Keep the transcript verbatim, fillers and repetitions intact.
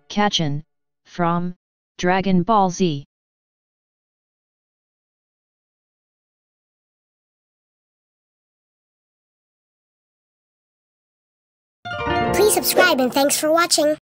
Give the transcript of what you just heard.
Katchin, from Dragon Ball Z. Please subscribe and thanks for watching.